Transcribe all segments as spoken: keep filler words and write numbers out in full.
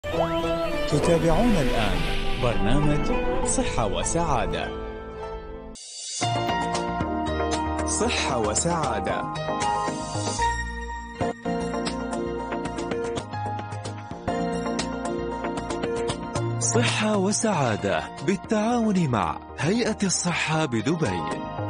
تتابعون الآن برنامج صحة وسعادة. صحة وسعادة. صحة وسعادة بالتعاون مع هيئة الصحة بدبي.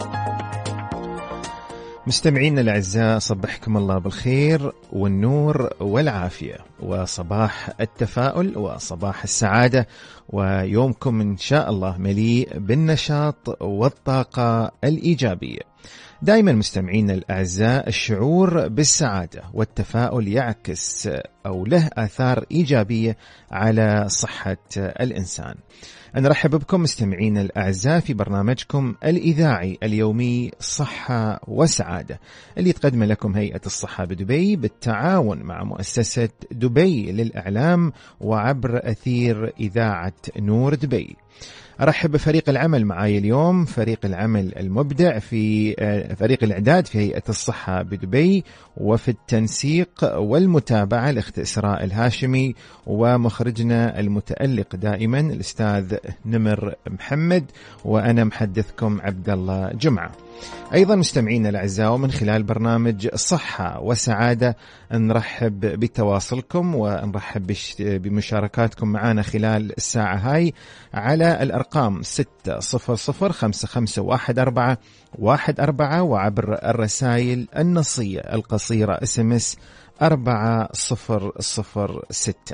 مستمعينا الأعزاء، صبحكم الله بالخير والنور والعافية، وصباح التفاؤل وصباح السعادة، ويومكم إن شاء الله مليء بالنشاط والطاقة الإيجابية. دائما مستمعينا الأعزاء، الشعور بالسعادة والتفاؤل يعكس أو له آثار إيجابية على صحة الإنسان. أنا رحب بكم مستمعينا الأعزاء في برنامجكم الإذاعي اليومي صحة وسعادة، اللي تقدم لكم هيئة الصحة بدبي بالتعاون مع مؤسسة دبي للإعلام وعبر أثير إذاعة نور دبي. أرحب بفريق العمل معاي اليوم، فريق العمل المبدع في فريق الإعداد في هيئة الصحة بدبي، وفي التنسيق والمتابعة الأخت إسراء الهاشمي، ومخرجنا المتألق دائما الأستاذ نمر محمد، وأنا محدثكم عبد الله جمعة. أيضا مستمعينا الأعزاء، من خلال برنامج صحة وسعادة نرحب بتواصلكم ونرحب بمشاركاتكم معنا خلال الساعة هاي على الأرقام ستة صفر صفر خمسة خمسة واحد أربعة واحد أربعة، وعبر الرسائل النصية القصيرة اس ام اس أربعة صفر صفر ستة.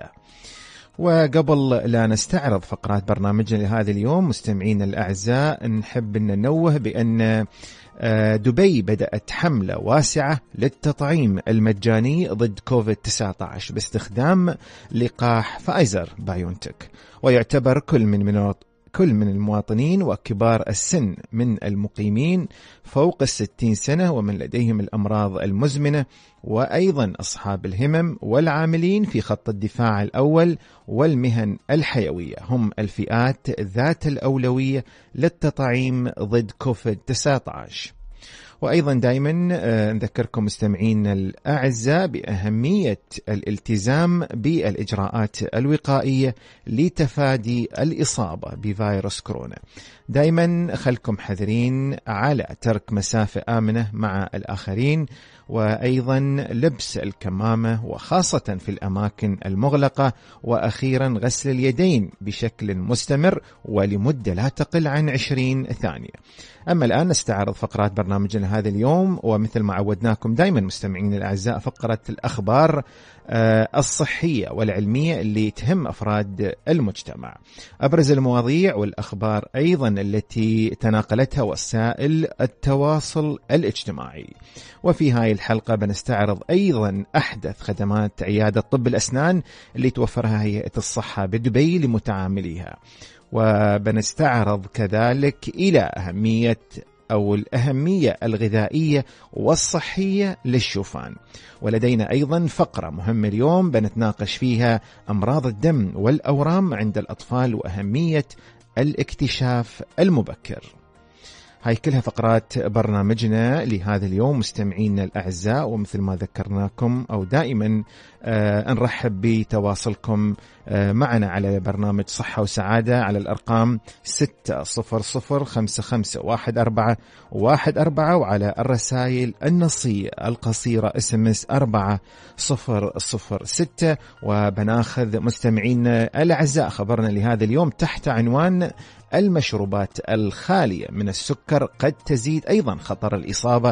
وقبل لا نستعرض فقرات برنامجنا لهذا اليوم مستمعين الأعزاء، نحب أن ننوه بأن دبي بدأت حملة واسعة للتطعيم المجاني ضد كوفيد تسعة عشر باستخدام لقاح فايزر بايونتك، ويعتبر كل من مناط كل من المواطنين وكبار السن من المقيمين فوق الستين سنة ومن لديهم الأمراض المزمنة، وأيضا أصحاب الهمم والعاملين في خط الدفاع الأول والمهن الحيوية هم الفئات ذات الأولوية للتطعيم ضد كوفيد تسعة عشر. وأيضا دائما نذكركم مستمعين الأعزاء بأهمية الالتزام بالإجراءات الوقائية لتفادي الإصابة بفيروس كورونا. دائما خلكم حذرين على ترك مسافة آمنة مع الآخرين، وأيضا لبس الكمامة وخاصة في الأماكن المغلقة، وأخيرا غسل اليدين بشكل مستمر ولمدة لا تقل عن عشرين ثانية. أما الآن نستعرض فقرات برنامجنا هذا اليوم، ومثل ما عودناكم دائما مستمعين الأعزاء فقرة الأخبار الصحية والعلمية اللي تهم أفراد المجتمع، أبرز المواضيع والأخبار أيضا التي تناقلتها وسائل التواصل الاجتماعي. وفي هاي الحلقة بنستعرض أيضا أحدث خدمات عيادة طب الأسنان اللي توفرها هيئة الصحة بدبي لمتعامليها، وبنستعرض كذلك إلى أهمية أو الأهمية الغذائية والصحية للشوفان. ولدينا أيضا فقرة مهمة اليوم بنتناقش فيها أمراض الدم والأورام عند الأطفال وأهمية الاكتشاف المبكر. هاي كلها فقرات برنامجنا لهذا اليوم مستمعينا الأعزاء، ومثل ما ذكرناكم أو دائما آه نرحب بتواصلكم آه معنا على برنامج صحة وسعادة على الأرقام ستة صفر صفر خمسة خمسة واحد أربعة واحد أربعة، وعلى الرسائل النصية القصيرة اس ام اس أربعة صفر صفر ستة. وبناخذ مستمعينا الأعزاء خبرنا لهذا اليوم تحت عنوان المشروبات الخالية من السكر قد تزيد أيضا خطر الإصابة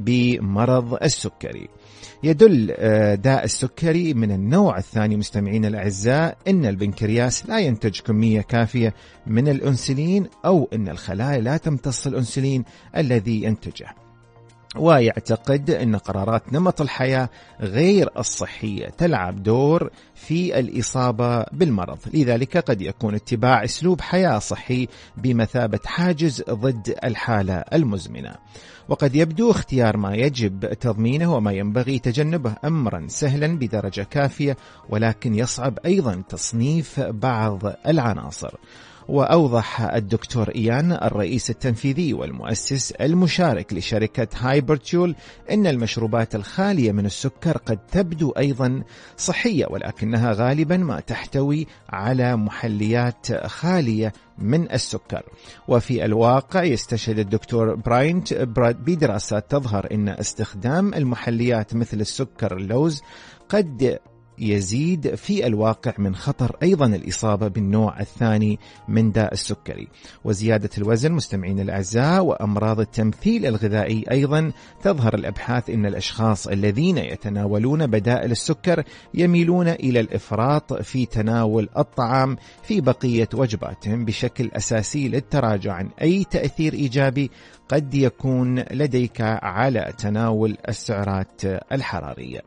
بمرض السكري. يدل داء السكري من النوع الثاني مستمعين الأعزاء أن البنكرياس لا ينتج كمية كافية من الأنسولين، أو أن الخلايا لا تمتص الأنسولين الذي ينتجه، ويعتقد أن قرارات نمط الحياة غير الصحية تلعب دور في الإصابة بالمرض. لذلك قد يكون اتباع أسلوب حياة صحي بمثابة حاجز ضد الحالة المزمنة، وقد يبدو اختيار ما يجب تضمينه وما ينبغي تجنبه أمرا سهلا بدرجة كافية، ولكن يصعب أيضا تصنيف بعض العناصر. وأوضح الدكتور إيان الرئيس التنفيذي والمؤسس المشارك لشركة هايبرتول أن المشروبات الخالية من السكر قد تبدو أيضا صحية، ولكنها غالبا ما تحتوي على محليات خالية من السكر. وفي الواقع يستشهد الدكتور براينت بدراسات تظهر أن استخدام المحليات مثل السكر اللوز قد يزيد في الواقع من خطر أيضا الإصابة بالنوع الثاني من داء السكري وزيادة الوزن. مستمعين الأعزاء، وأمراض التمثيل الغذائي أيضا تظهر الأبحاث أن الأشخاص الذين يتناولون بدائل السكر يميلون إلى الإفراط في تناول الطعام في بقية وجباتهم بشكل أساسي للتراجع عن أي تأثير إيجابي قد يكون لديك على تناول السعرات الحرارية.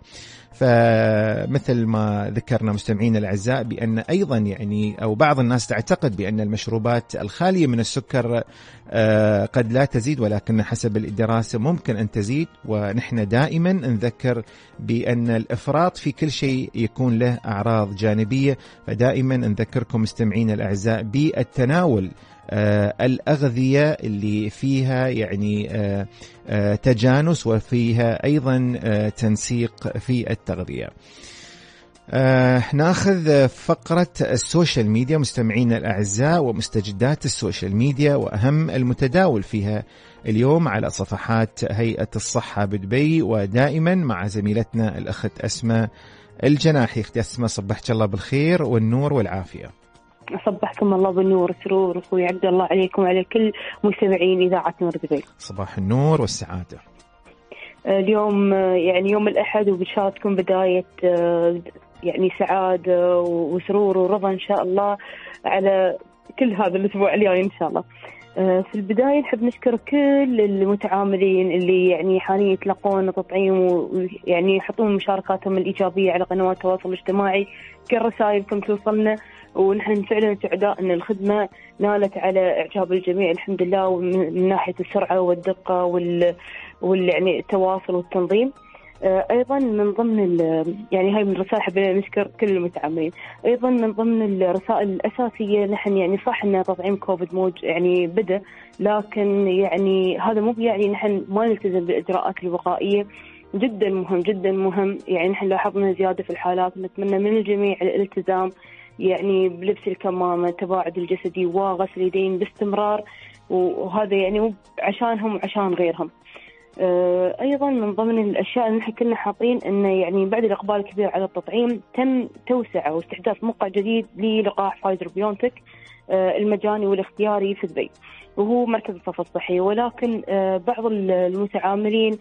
فمثل ما ذكرنا مستمعين الأعزاء بأن أيضا يعني أو بعض الناس تعتقد بأن المشروبات الخالية من السكر قد لا تزيد، ولكن حسب الدراسة ممكن أن تزيد. ونحن دائما نذكر بأن الإفراط في كل شيء يكون له أعراض جانبية، فدائما نذكركم مستمعين الأعزاء بالتناول آه الأغذية اللي فيها يعني آه آه تجانس وفيها أيضا آه تنسيق في التغذية. آه ناخذ فقرة السوشيال ميديا مستمعين الأعزاء ومستجدات السوشيال ميديا وأهم المتداول فيها اليوم على صفحات هيئة الصحة بدبي، ودائما مع زميلتنا الأخت أسماء الجناحي. أختي أسماء، صبحت الله بالخير والنور والعافية. صبحكم الله بالنور والسرور أخوي عبد الله عليكم وعلى كل مستمعين إذاعة نور دبي. صباح النور والسعادة. اليوم يعني يوم الأحد وبشارتكم بداية يعني سعادة وسرور ورضا إن شاء الله على كل هذا الأسبوع الجاي إن شاء الله. في البداية نحب نشكر كل المتعاملين اللي يعني حاليا يتلقون تطعيم ويعني يحطون مشاركاتهم الإيجابية على قنوات التواصل الاجتماعي. كل رسائلكم توصلنا ونحن فعلا سعداء أن الخدمة نالت على إعجاب الجميع الحمد لله، من ناحية السرعة والدقة وال وال يعني التواصل والتنظيم. أيضا من ضمن يعني هاي من الرسائل حابين نشكر كل المتعاملين. أيضا من ضمن الرسائل الأساسية نحن يعني صح أن تطعيم كوفيد موج يعني بدأ، لكن يعني هذا مو يعني نحن ما نلتزم بالإجراءات الوقائية. جدا مهم جدا مهم يعني نحن لاحظنا زيادة في الحالات، نتمنى من الجميع الالتزام يعني بلبس الكمامة، التباعد الجسدي وغسل اليدين باستمرار، وهذا يعني عشانهم وعشان غيرهم. أيضا من ضمن الأشياء اللي نحن كنا حاطين أنه يعني بعد الإقبال الكبير على التطعيم تم توسعة واستحداث موقع جديد للقاح فايزر بيونتك المجاني والاختياري في دبي، وهو مركز الصف الصحي. ولكن بعض المتعاملين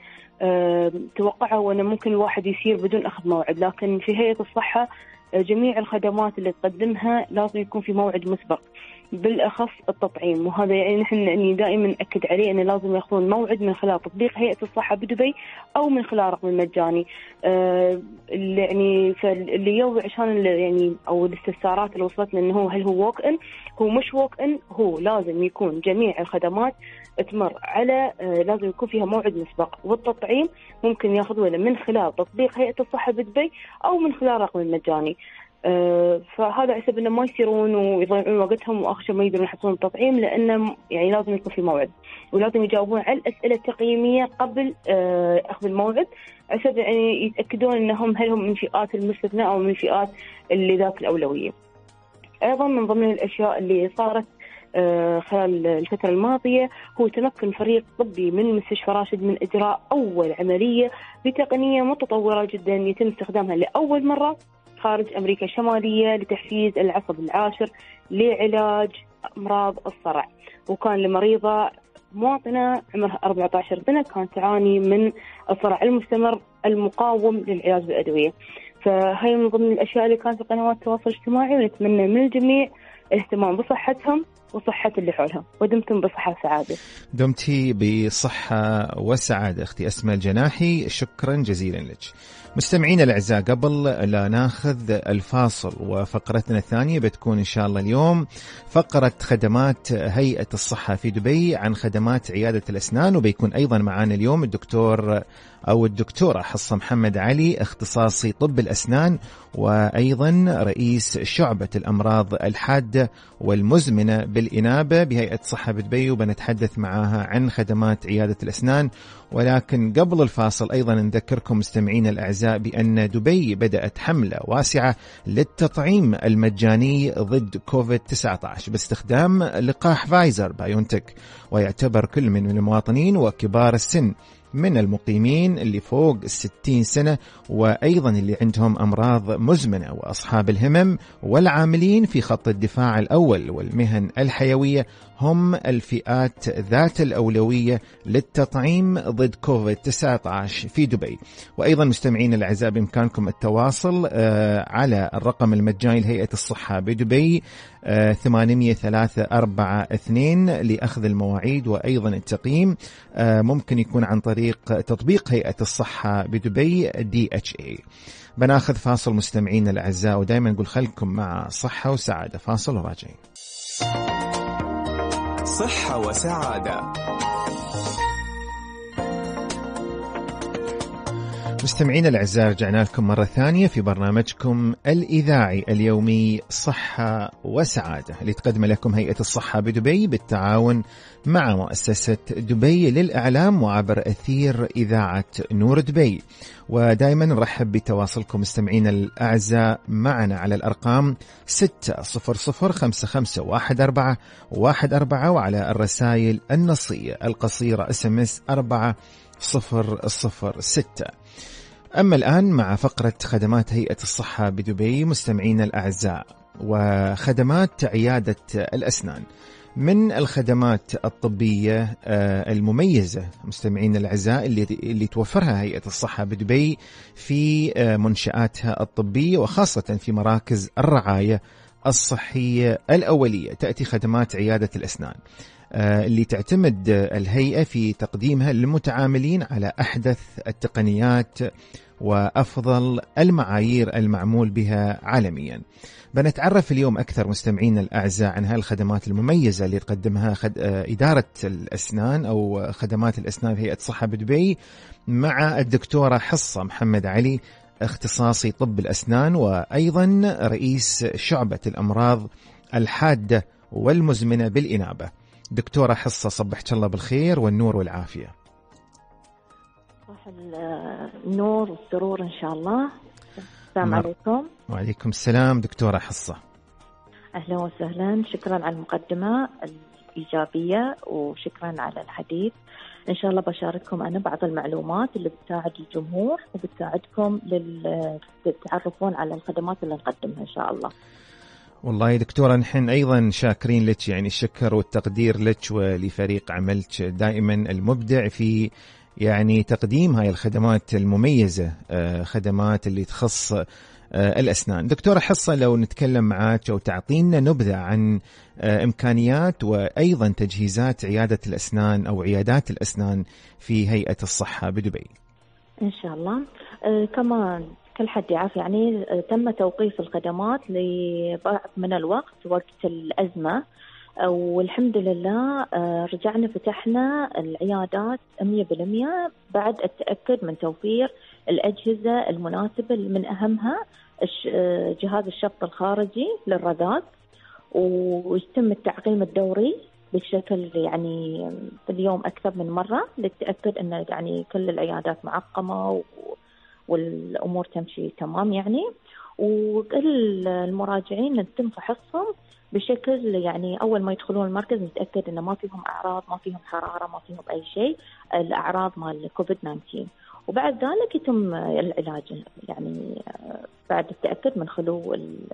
توقعوا أنه ممكن الواحد يصير بدون أخذ موعد، لكن في هيئة الصحة جميع الخدمات اللي تقدمها لازم يكون في موعد مسبق، بالأخص التطعيم. وهذا يعني نحن يعني دائما نأكد عليه أنه لازم يأخذون موعد من خلال تطبيق هيئة الصحة بدبي أو من خلال رقم المجاني. آه يعني فاللي يوضع عشان يعني أو الاستفسارات اللي وصلتنا أنه هو هل هو ووك إن، هو مش ووك إن، هو لازم يكون جميع الخدمات تمر على آه لازم يكون فيها موعد مسبق. والتطعيم ممكن يأخذونه من خلال تطبيق هيئة الصحة بدبي أو من خلال رقم المجاني. آه فهذا حسب انه ما يصيرون ويضيعون وقتهم واخر شيء ما يقدرون يحصلون التطعيم، لانه يعني لازم يكون في موعد ولازم يجاوبون على الاسئله التقييميه قبل آه اخذ الموعد، عشان يعني يتاكدون انهم هل هم من فئات المستثنى او من فئات اللي ذات الاولويه. ايضا من ضمن الاشياء اللي صارت آه خلال الفتره الماضيه هو تمكن فريق طبي من مستشفى راشد من اجراء اول عمليه بتقنيه متطوره جدا يتم استخدامها لاول مره خارج أمريكا الشمالية لتحفيز العصب العاشر لعلاج أمراض الصرع، وكان لمريضة مواطنة عمرها أربعة عشر سنة كانت تعاني من الصرع المستمر المقاوم للعلاج بالأدوية. فهي من ضمن الأشياء اللي كانت في قنوات التواصل الاجتماعي، ونتمنى من الجميع الاهتمام بصحتهم وصحة اللي حولها. ودمتم بصحة وسعادة. دمتي بصحة وسعادة أختي أسماء الجناحي، شكرا جزيلا لك. مستمعين الأعزاء، قبل لا ناخذ الفاصل وفقرتنا الثانية بتكون إن شاء الله اليوم فقرة خدمات هيئة الصحة في دبي عن خدمات عيادة الأسنان، وبيكون أيضا معنا اليوم الدكتور أو الدكتورة حصة محمد علي اختصاصي طب الأسنان وأيضا رئيس شعبة الأمراض الحادة الحادة والمزمنة بالإنابة بهيئة صحة بدبي، وبنتحدث معاها عن خدمات عيادة الأسنان. ولكن قبل الفاصل أيضا نذكركم مستمعين الأعزاء بأن دبي بدأت حملة واسعة للتطعيم المجاني ضد كوفيد تسعة عشر باستخدام لقاح فايزر بايونتك، ويعتبر كل من المواطنين وكبار السن من المقيمين اللي فوق الستين سنة وأيضا اللي عندهم أمراض مزمنة وأصحاب الهمم والعاملين في خط الدفاع الأول والمهن الحيوية هم الفئات ذات الأولوية للتطعيم ضد كوفيد تسعة عشر في دبي. وأيضا مستمعين الأعزاء بإمكانكم التواصل على الرقم المجاني لهيئة الصحة بدبي ثمانية ثلاثة أربعة اثنين لأخذ المواعيد وأيضا التقييم. ممكن يكون عن طريق تطبيق هيئة الصحة بدبي دي إتش إيه. بناخذ فاصل مستمعين الأعزاء، ودائما نقول خلكم مع صحة وسعادة. فاصل وراجعين. صحة وسعادة. مستمعين الأعزاء، رجعنا لكم مرة ثانية في برنامجكم الإذاعي اليومي صحة وسعادة اللي تقدم لكم هيئة الصحة بدبي بالتعاون مع مؤسسة دبي للإعلام وعبر أثير إذاعة نور دبي. ودائما نرحب بتواصلكم مستمعين الأعزاء معنا على الأرقام ستة صفر صفر خمسة خمسة واحد أربعة واحد أربعة وعلى الرسائل النصية القصيرة اس ام اس أربعة صفر صفر ستة. أما الآن مع فقرة خدمات هيئة الصحة بدبي مستمعين الأعزاء، وخدمات عيادة الأسنان من الخدمات الطبية المميزة مستمعين الأعزاء اللي اللي توفرها هيئة الصحة بدبي في منشآتها الطبية وخاصة في مراكز الرعاية الصحية الأولية. تأتي خدمات عيادة الأسنان اللي تعتمد الهيئة في تقديمها للمتعاملين على أحدث التقنيات وأفضل المعايير المعمول بها عالميا. بنتعرف اليوم أكثر مستمعين الأعزاء عن هالخدمات المميزة اللي تقدمها خد... إدارة الأسنان أو خدمات الأسنان في هيئة صحة بدبي مع الدكتورة حصة محمد علي، اختصاصي طب الأسنان وأيضا رئيس شعبة الأمراض الحادة والمزمنة بالإنابة. دكتورة حصة، صبحت الله بالخير والنور والعافية. صباح النور والسرور إن شاء الله. السلام عليكم. وعليكم السلام دكتورة حصة. أهلا وسهلا، شكرا على المقدمة الإيجابية وشكرا على الحديث. إن شاء الله بشارككم أنا بعض المعلومات اللي بتساعد الجمهور وبتساعدكم للتعرفون على الخدمات اللي نقدمها إن شاء الله. والله دكتورة نحن أيضا شاكرين لك، يعني الشكر والتقدير لك ولفريق عملك دائما المبدع في يعني تقديم هاي الخدمات المميزة، خدمات اللي تخص الأسنان. دكتورة حصة، لو نتكلم معاك أو تعطينا نبذة عن إمكانيات وأيضا تجهيزات عيادة الأسنان أو عيادات الأسنان في هيئة الصحة بدبي. إن شاء الله. كما كل حد يعرف يعني تم توقيف الخدمات لبعض من الوقت وقت الأزمة، والحمد لله رجعنا فتحنا العيادات مية بالمية بعد التأكد من توفير الأجهزة المناسبة، من أهمها جهاز الشفط الخارجي للرذاذ، ويتم التعقيم الدوري بشكل يعني في اليوم أكثر من مرة للتأكد أن يعني كل العيادات معقمة والأمور تمشي تمام يعني. وكل المراجعين نتم فحصهم بشكل يعني أول ما يدخلون المركز نتأكد أن ما فيهم أعراض، ما فيهم حرارة، ما فيهم أي شيء الأعراض مال كوفيد تسعة عشر، وبعد ذلك يتم العلاج يعني بعد التأكد من خلو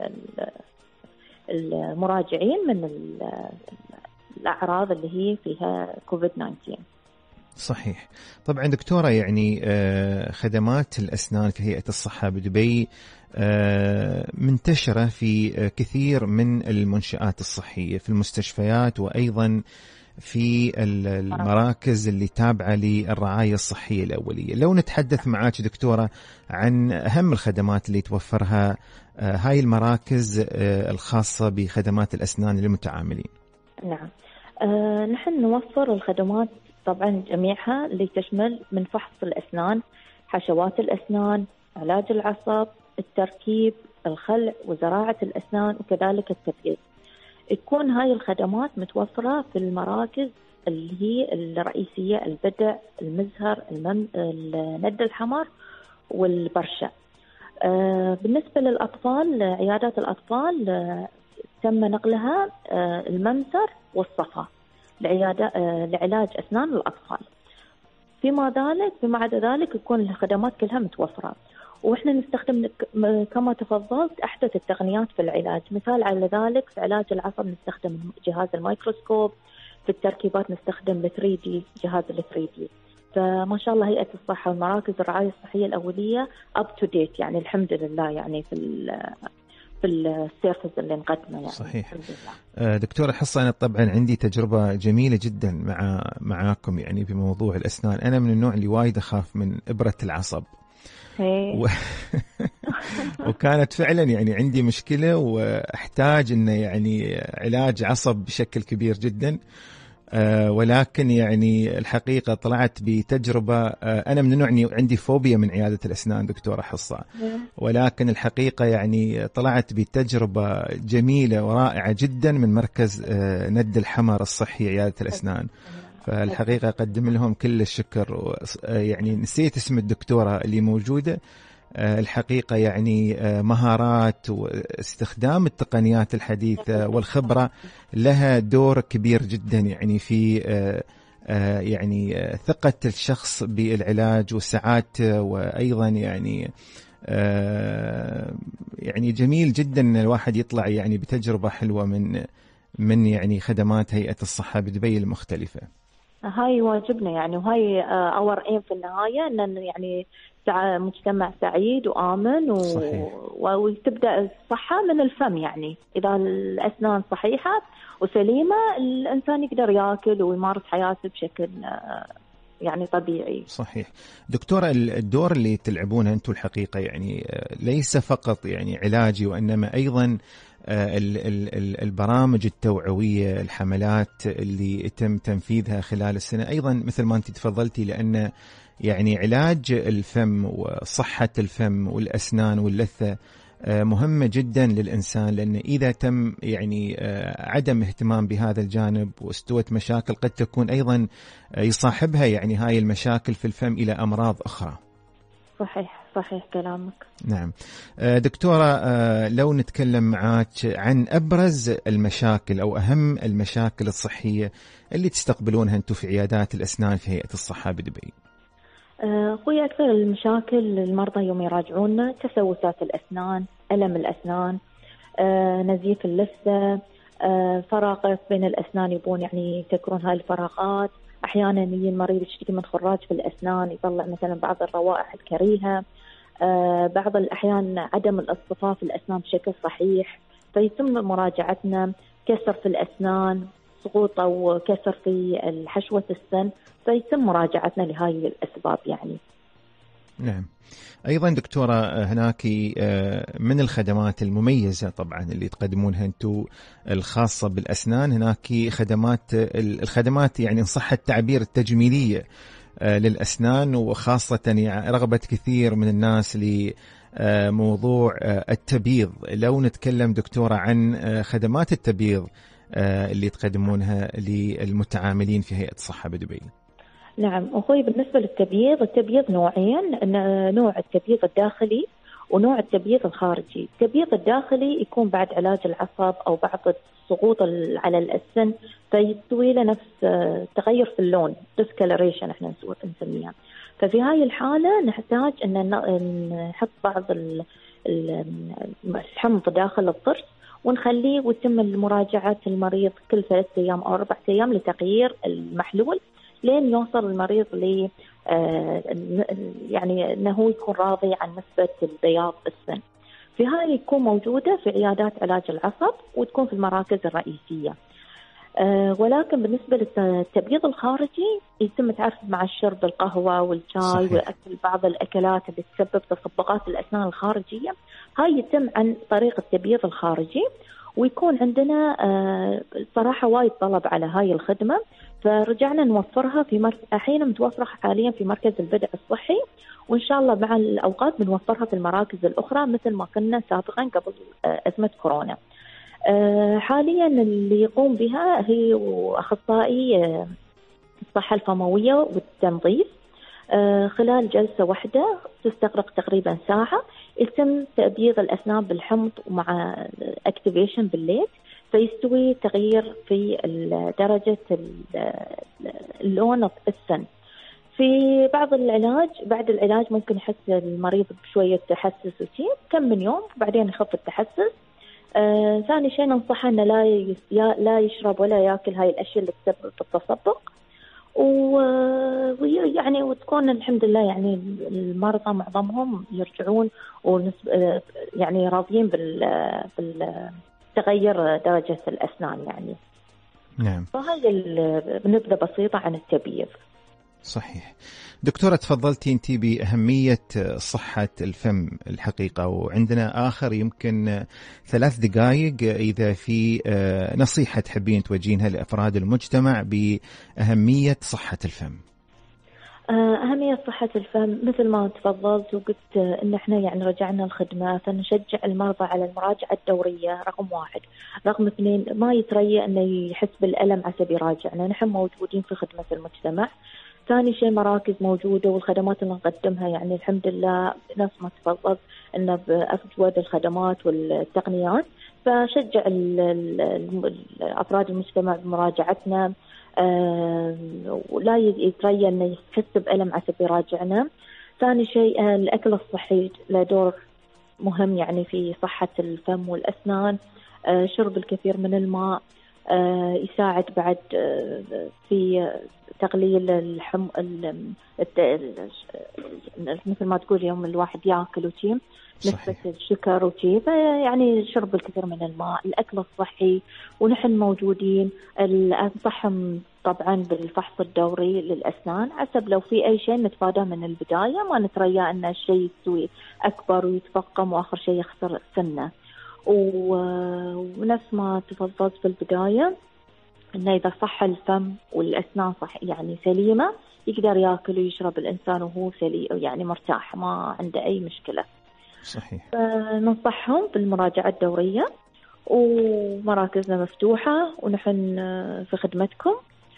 المراجعين من الأعراض اللي هي فيها كوفيد تسعة عشر. صحيح. طبعا دكتورة يعني خدمات الأسنان في هيئة الصحة بدبي منتشرة في كثير من المنشآت الصحية في المستشفيات وأيضا في المراكز اللي تابعة للرعاية الصحية الأولية. لو نتحدث معاك دكتورة عن أهم الخدمات اللي توفرها هاي المراكز الخاصة بخدمات الأسنان للمتعاملين. نعم، أه نحن نوفر الخدمات طبعا جميعها اللي تشمل من فحص الأسنان، حشوات الأسنان، علاج العصب، التركيب، الخلع وزراعة الأسنان، وكذلك التثليث. تكون هاي الخدمات متوفرة في المراكز اللي هي الرئيسية: البدع، المزهر، المم... الند الحمر والبرشا. آه بالنسبة للأطفال، عيادات الأطفال آه تم نقلها آه الممسر والصفا لعيادة آه لعلاج أسنان الأطفال. فيما ذلك فيما عدا ذلك تكون الخدمات كلها متوفرة، وإحنا نستخدم كما تفضلت أحدث التقنيات في العلاج. مثال على ذلك في علاج العصب نستخدم جهاز الميكروسكوب، في التركيبات نستخدم ال ثري دي، جهاز ال ثري دي. فما شاء الله هيئة الصحة ومراكز الرعاية الصحية الأولية up to date، يعني الحمد لله يعني في ال في السيرفس اللي نقدمه يعني. صحيح. دكتورة حصة، أنا طبعا عندي تجربة جميلة جدا مع معاكم يعني بموضوع الأسنان. أنا من النوع اللي وايد أخاف من إبرة العصب و... وكانت فعلا يعني عندي مشكلة واحتاج انه يعني علاج عصب بشكل كبير جدا. أه ولكن يعني الحقيقة طلعت بتجربة. أه أنا من النوع اللي عندي فوبيا من عيادة الأسنان دكتورة حصة، ولكن الحقيقة يعني طلعت بتجربة جميلة ورائعة جدا من مركز أه ند الحمر الصحي عيادة الأسنان. فالحقيقة أقدم لهم كل الشكر. يعني نسيت اسم الدكتورة اللي موجودة. الحقيقة يعني مهارات واستخدام التقنيات الحديثة والخبرة لها دور كبير جدا يعني في يعني ثقة الشخص بالعلاج وسعادته. وأيضا يعني يعني جميل جدا أن الواحد يطلع يعني بتجربة حلوة من من يعني خدمات هيئة الصحة بدبي المختلفة. هاي واجبنا يعني، وهاي اور ايم في النهاية ان يعني مجتمع سعيد وآمن و... وتبدأ الصحة من الفم. يعني إذا الأسنان صحيحة وسليمة الإنسان يقدر يأكل ويمارس حياته بشكل يعني طبيعي. صحيح. دكتورة، الدور اللي تلعبونه أنتم الحقيقة يعني ليس فقط يعني علاجي، وإنما أيضا البرامج التوعوية، الحملات اللي يتم تنفيذها خلال السنة أيضا مثل ما أنت تفضلتي، لأن يعني علاج الفم وصحة الفم والأسنان واللثة مهمة جدا للإنسان. لأن إذا تم يعني عدم اهتمام بهذا الجانب واستوت مشاكل قد تكون أيضا يصاحبها يعني هاي المشاكل في الفم إلى أمراض أخرى. صحيح صحيح كلامك. نعم. دكتورة، لو نتكلم معاك عن أبرز المشاكل أو أهم المشاكل الصحية اللي تستقبلونها أنتم في عيادات الأسنان في هيئة الصحة بدبي. أخوي أكثر المشاكل المرضى يوم يراجعونا تسوسات الأسنان، ألم الأسنان، نزيف اللثة، فراغ بين الأسنان يبون يعني يسكرون هاي الفراغات. أحيانا يجي المريض يشتكي من خراج في الأسنان، يطلع مثلا بعض الروائح الكريهة. بعض الأحيان عدم الاصطفاف الأسنان بشكل صحيح، فيتم مراجعتنا. كسر في الأسنان، سقوط أو كسر في حشوة السن، فيتم مراجعتنا لهاي الأسباب يعني. نعم. أيضا دكتورة، هناك من الخدمات المميزة طبعا اللي تقدمونها أنتم الخاصة بالأسنان، هناك خدمات الخدمات يعني إن صح التعبير التجميلية للأسنان، وخاصة يعني رغبة كثير من الناس لموضوع التبييض. لو نتكلم دكتورة عن خدمات التبييض اللي تقدمونها للمتعاملين في هيئة الصحة بدبي. نعم أخوي، بالنسبة للتبييض، التبييض نوعين: نوع التبييض الداخلي ونوع التبييض الخارجي. التبييض الداخلي يكون بعد علاج العصب أو بعض السقوط على السن، فيستوي له نفس تغير في اللون، discoloration احنا نسميها. ففي هاي الحالة نحتاج أن نحط بعض الحمض داخل الضرس ونخليه، ويتم مراجعة المريض كل ثلاثة أيام أو أربعة أيام لتغيير المحلول لين يوصل المريض ل يعني أنه يكون راضي عن نسبة البياض بالسن. في هاي يكون موجودة في عيادات علاج العصب وتكون في المراكز الرئيسية. أه ولكن بالنسبة للتبييض الخارجي يتم تعرف مع الشرب القهوة والشاي صحيح. وأكل بعض الأكلات اللي تسبب تصبغات الأسنان الخارجية، هاي يتم عن طريق التبييض الخارجي. ويكون عندنا أه صراحة وايد طلب على هاي الخدمة، فرجعنا نوفرها في مر... الحين متوفرة حاليا في مركز البدع الصحي، وإن شاء الله مع الأوقات بنوفرها في المراكز الأخرى مثل ما كنا سابقا قبل أزمة كورونا. حاليا اللي يقوم بها هي أخصائي الصحة الفموية والتنظيف. خلال جلسة واحدة تستغرق تقريبا ساعة يتم تأبيض الأسنان بالحمض ومع اكتيفيشن بالليد، فيستوي تغيير في درجة اللون السن. في بعض العلاج بعد العلاج ممكن يحس المريض بشوية تحسس وشيء كم من يوم، بعدين يخف التحسس. آه، ثاني شيء ننصحه أنه لا يس... لا يشرب ولا يأكل هاي الأشياء اللي تسبب التصبغ، ويعني وتكون الحمد لله يعني المرضى معظمهم يرجعون ونسب... يعني راضيين بال... بالتغير درجة الأسنان يعني. نعم. فهي نبذة بسيطة عن التبييض. صحيح. دكتورة تفضلتي أنت بأهمية صحة الفم الحقيقة، وعندنا آخر يمكن ثلاث دقائق إذا في نصيحة تحبين توجهينها لأفراد المجتمع بأهمية صحة الفم. أهمية صحة الفم مثل ما تفضلت وقلت إن إحنا يعني رجعنا الخدمة، فنشجع المرضى على المراجعة الدورية رقم واحد. رقم اثنين ما يتريى إنه يحس بالألم عسى بيراجعنا، نحن موجودين في خدمة المجتمع. ثاني شيء مراكز موجودة والخدمات اللي نقدمها يعني الحمد لله نفس ما تفضلت إنه بأفجود الخدمات والتقنيات، فشجع أفراد المجتمع بمراجعتنا. آه ولا يتريى أنه يحس بألم عسى يراجعنا. ثاني شيء آه الأكل الصحي له دور مهم يعني في صحة الفم والأسنان. آه شرب الكثير من الماء آه يساعد بعد آه في تقليل الحم مثل ما تقول يوم الواحد يأكل وشيء نسبة السكر وشيء، يعني شرب الكثير من الماء، الأكل الصحي، ونحن موجودين. أنصحهم طبعا بالفحص الدوري للأسنان حسب لو في أي شيء نتفاداه من البداية، ما نتريى أن الشيء يستوي أكبر ويتفقم وآخر شيء يخسر سنة. ونفس ما تفضلت في البداية إنه إذا صح الفم والأسنان صح يعني سليمة يقدر يأكل ويشرب الإنسان وهو سليم يعني مرتاح ما عنده أي مشكلة. صحيح. فننصحهم بالمراجعة الدورية، ومراكزنا مفتوحة ونحن في خدمتكم،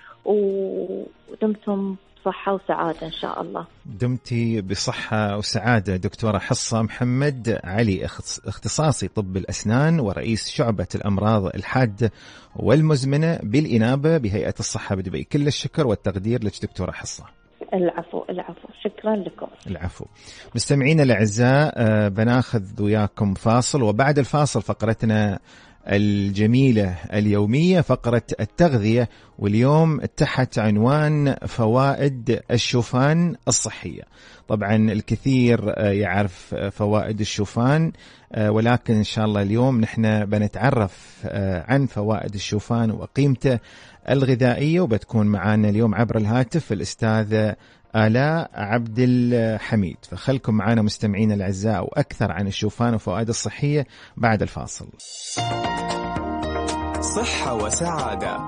ودمتم بصحة وسعادة إن شاء الله. دمتي بصحة وسعادة دكتورة حصة محمد علي، اختصاصي طب الأسنان ورئيس شعبة الأمراض الحادة والمزمنة بالإنابة بهيئة الصحة بدبي. كل الشكر والتقدير لك دكتورة حصة. العفو العفو، شكرا لكم. العفو. مستمعينا الأعزاء، بناخذ وياكم فاصل، وبعد الفاصل فقرتنا الجميلة اليومية فقرة التغذية، واليوم تحت عنوان فوائد الشوفان الصحية. طبعا الكثير يعرف فوائد الشوفان، ولكن إن شاء الله اليوم نحن بنتعرف عن فوائد الشوفان وقيمته الغذائية، وبتكون معنا اليوم عبر الهاتف الأستاذة آلاء عبد الحميد. فخلكم معنا مستمعين الأعزاء وأكثر عن الشوفان وفوائده الصحية بعد الفاصل. صحة وسعادة.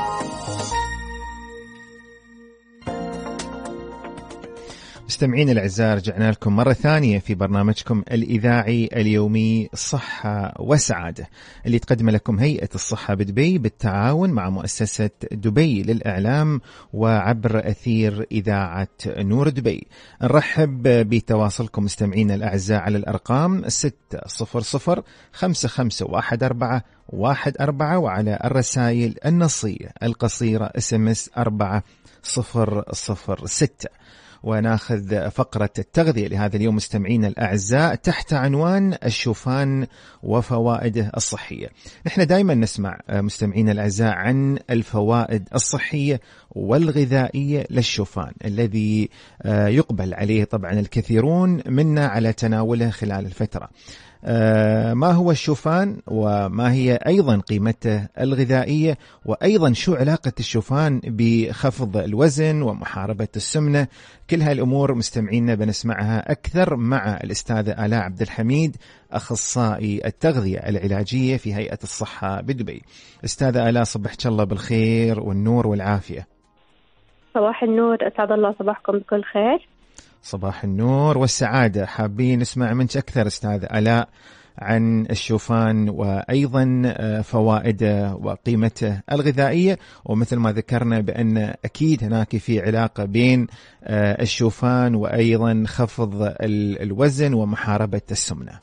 مستمعين الأعزاء، رجعنا لكم مرة ثانية في برنامجكم الإذاعي اليومي صحة وسعادة اللي تقدم لكم هيئة الصحة بدبي بالتعاون مع مؤسسة دبي للإعلام وعبر أثير إذاعة نور دبي. نرحب بتواصلكم مستمعين الأعزاء على الأرقام ستة صفر صفر خمسة خمسة واحد أربعة واحد أربعة، وعلى الرسائل النصية القصيرة اس ام اس أربعة صفر صفر ستة. وناخذ فقرة التغذية لهذا اليوم مستمعين الأعزاء تحت عنوان الشوفان وفوائده الصحية. نحن دائما نسمع مستمعين الأعزاء عن الفوائد الصحية والغذائية للشوفان الذي يقبل عليه طبعا الكثيرون منا على تناوله خلال الفترة. ما هو الشوفان وما هي أيضا قيمته الغذائية، وأيضا شو علاقة الشوفان بخفض الوزن ومحاربة السمنة؟ كل هالأمور مستمعينا بنسمعها أكثر مع الأستاذة آلاء عبد الحميد أخصائي التغذية العلاجية في هيئة الصحة بدبي. أستاذة آلاء، صبحك الله بالخير والنور والعافية. صباح النور، أسعد الله صباحكم بكل خير. صباح النور والسعادة. حابين نسمع منك أكثر أستاذة آلاء عن الشوفان وأيضا فوائده وقيمته الغذائية، ومثل ما ذكرنا بأن أكيد هناك في علاقة بين الشوفان وأيضا خفض الوزن ومحاربة السمنة.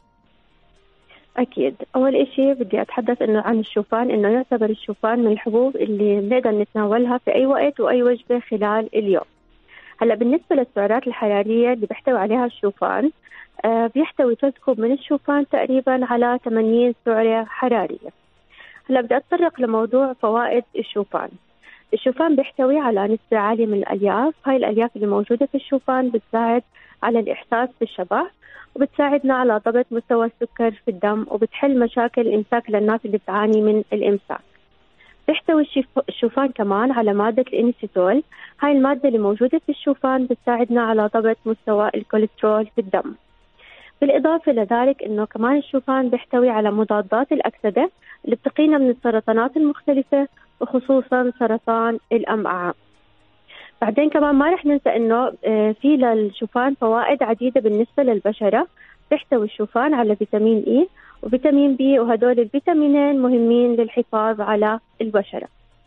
أكيد. أول إشي بدي أتحدث إنه عن الشوفان، إنه يعتبر الشوفان من الحبوب اللي بنقدر نتناولها في أي وقت وأي وجبة خلال اليوم. هلا بالنسبة للسعرات الحرارية اللي بيحتوي عليها الشوفان، آه بيحتوي ثلاث كوب من الشوفان تقريبا على ثمانين سعرة حرارية. هلا بدي أتطرق لموضوع فوائد الشوفان. الشوفان بيحتوي على نسبة عالية من الألياف. هاي الألياف اللي موجودة في الشوفان بتساعد على الإحساس بالشبع، وبتساعدنا على ضبط مستوى السكر في الدم، وبتحل مشاكل الإمساك للناس اللي بتعاني من الإمساك. بيحتوي الشوفان كمان على مادة الإنسيتول. هاي المادة اللي موجودة في الشوفان بتساعدنا على ضبط مستوى الكوليسترول في الدم. بالإضافة لذلك إنه كمان الشوفان بيحتوي على مضادات الأكسدة اللي بتقينا من السرطانات المختلفة، وخصوصا سرطان الأمعاء. بعدين كمان ما رح ننسى إنه في للشوفان فوائد عديدة بالنسبة للبشرة. بيحتوي الشوفان على فيتامين إي وفيتامين بي، وهدول الفيتامينين مهمين للحفاظ على البشرة.